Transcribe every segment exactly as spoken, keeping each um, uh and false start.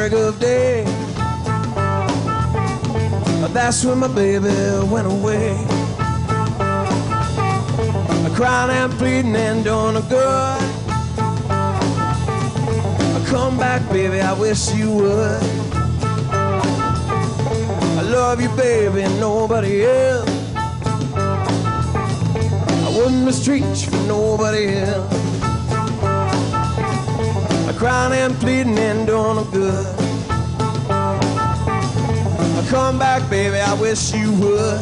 break of day. That's when my baby went away. Crying and pleading and doing no good. Come back, baby, I wish you would. I love you, baby, and nobody else. I wouldn't mistreat you for nobody else. Crying and pleading and doing no good. Come back, baby, I wish you would.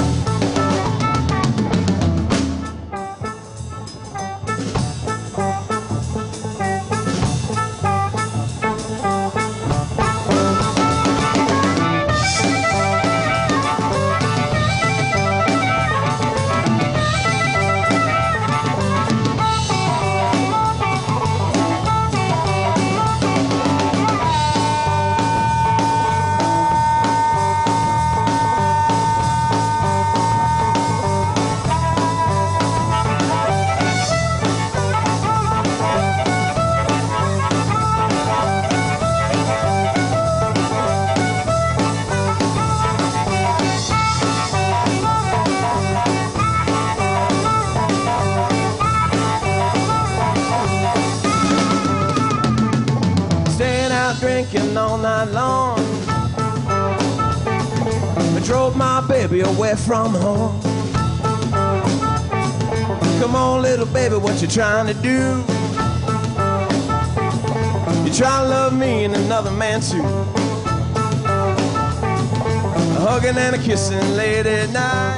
Drinking all night long. I drove my baby away from home. Come on, little baby, what you trying to do? You trying to love me and another man too. A hugging and a kissing late at night.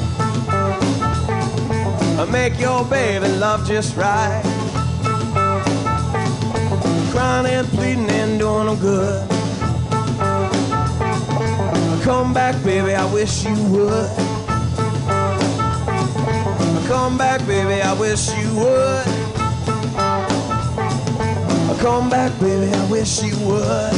I make your baby love just right. Crying and pleading and doing no good. Come back, baby, I wish you would. Come back, baby, I wish you would. Come back, baby, I wish you would.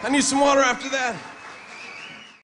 I need some water after that.